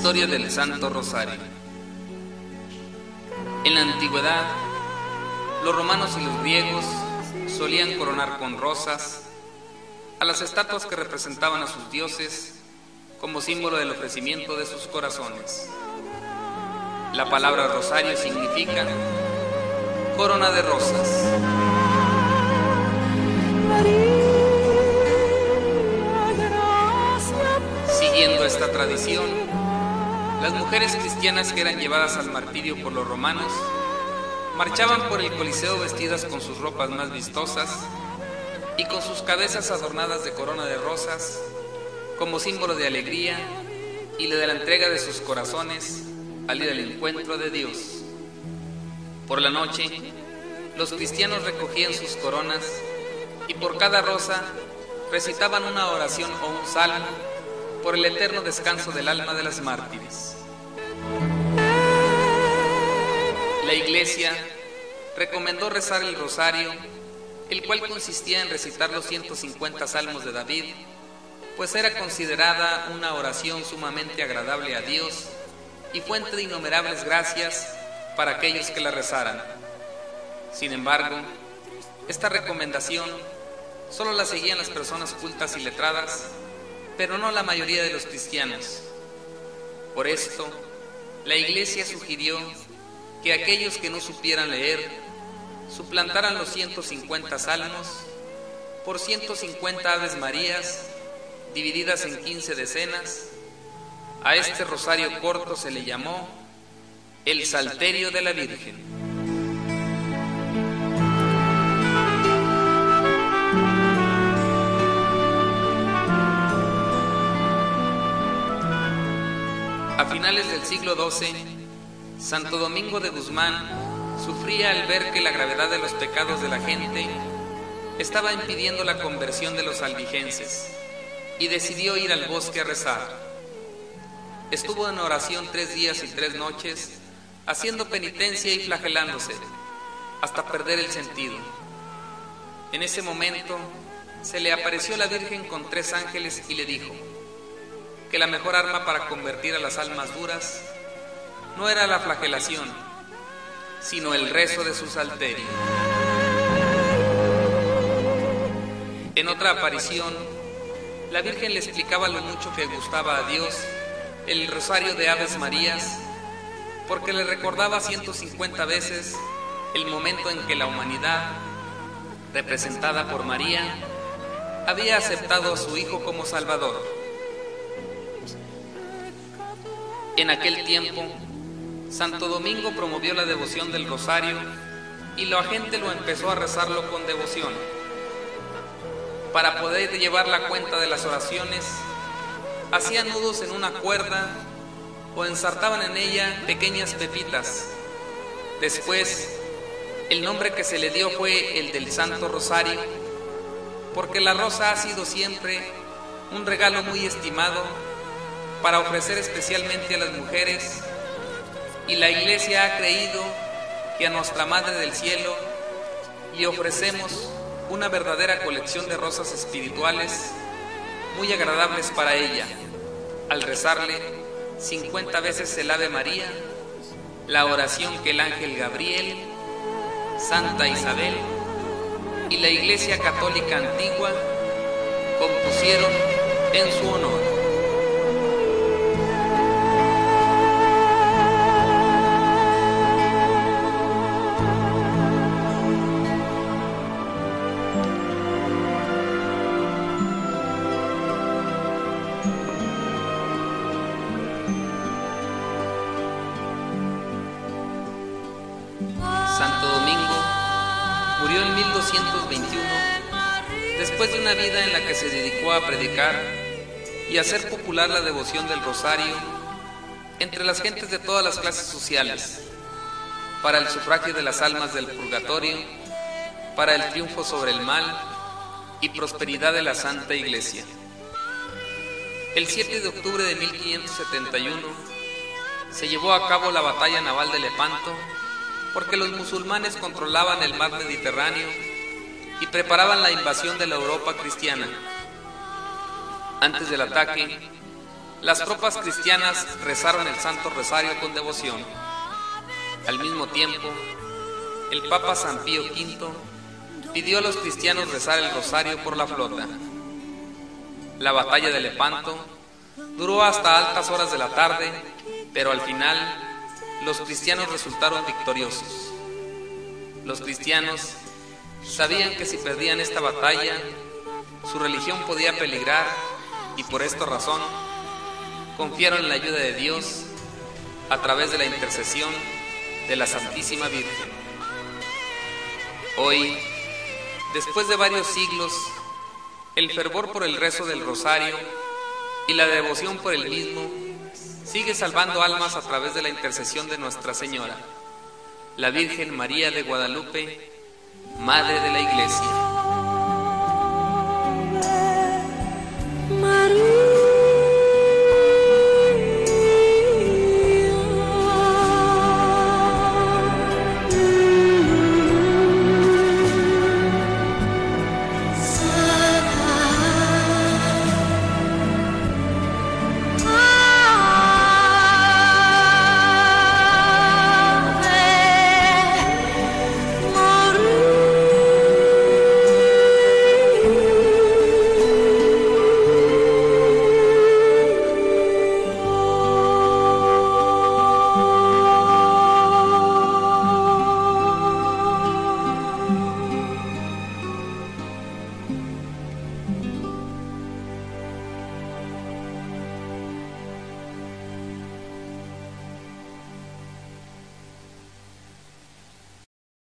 Historia del Santo Rosario. En la antigüedad, los romanos y los griegos solían coronar con rosas a las estatuas que representaban a sus dioses como símbolo del ofrecimiento de sus corazones. La palabra rosario significa corona de rosas. Siguiendo esta tradición, las mujeres cristianas que eran llevadas al martirio por los romanos marchaban por el Coliseo vestidas con sus ropas más vistosas y con sus cabezas adornadas de corona de rosas como símbolo de alegría y de la entrega de sus corazones al ir al encuentro de Dios. Por la noche, los cristianos recogían sus coronas y por cada rosa recitaban una oración o un salmo por el eterno descanso del alma de las mártires. La Iglesia recomendó rezar el rosario, el cual consistía en recitar los 150 salmos de David, pues era considerada una oración sumamente agradable a Dios y fuente de innumerables gracias para aquellos que la rezaran. Sin embargo, esta recomendación solo la seguían las personas cultas y letradas, pero no la mayoría de los cristianos. Por esto, la Iglesia sugirió que aquellos que no supieran leer suplantaran los 150 salmos por 150 Aves Marías divididas en 15 decenas. A este rosario corto se le llamó el Salterio de la Virgen. A finales del siglo XII, Santo Domingo de Guzmán sufría al ver que la gravedad de los pecados de la gente estaba impidiendo la conversión de los albigenses y decidió ir al bosque a rezar. Estuvo en oración 3 días y 3 noches, haciendo penitencia y flagelándose, hasta perder el sentido. En ese momento se le apareció la Virgen con 3 ángeles y le dijo que la mejor arma para convertir a las almas duras no era la flagelación, sino el rezo de su salterio. En otra aparición, la Virgen le explicaba lo mucho que gustaba a Dios el rosario de Aves Marías, porque le recordaba 150 veces el momento en que la humanidad, representada por María, había aceptado a su Hijo como Salvador. En aquel tiempo, Santo Domingo promovió la devoción del rosario y la gente lo empezó a rezarlo con devoción. Para poder llevar la cuenta de las oraciones, hacían nudos en una cuerda o ensartaban en ella pequeñas pepitas. Después, el nombre que se le dio fue el del Santo Rosario, porque la rosa ha sido siempre un regalo muy estimado para ofrecer especialmente a las mujeres, y la Iglesia ha creído que a Nuestra Madre del Cielo le ofrecemos una verdadera colección de rosas espirituales muy agradables para ella, al rezarle 50 veces el Ave María, la oración que el ángel Gabriel, Santa Isabel y la Iglesia Católica Antigua compusieron en su honor. Santo Domingo murió en 1221, después de una vida en la que se dedicó a predicar y a hacer popular la devoción del rosario entre las gentes de todas las clases sociales, para el sufragio de las almas del purgatorio, para el triunfo sobre el mal y prosperidad de la Santa Iglesia. El 7 de octubre de 1571 se llevó a cabo la batalla naval de Lepanto, porque los musulmanes controlaban el mar Mediterráneo y preparaban la invasión de la Europa cristiana. Antes del ataque, las tropas cristianas rezaron el Santo Rosario con devoción. Al mismo tiempo, el Papa San Pío V pidió a los cristianos rezar el rosario por la flota. La batalla de Lepanto duró hasta altas horas de la tarde, pero al final los cristianos resultaron victoriosos. Los cristianos sabían que si perdían esta batalla, su religión podía peligrar y por esta razón confiaron en la ayuda de Dios a través de la intercesión de la Santísima Virgen. Hoy, después de varios siglos, el fervor por el rezo del rosario y la devoción por el mismo sigue salvando almas a través de la intercesión de Nuestra Señora, la Virgen María de Guadalupe, Madre de la Iglesia.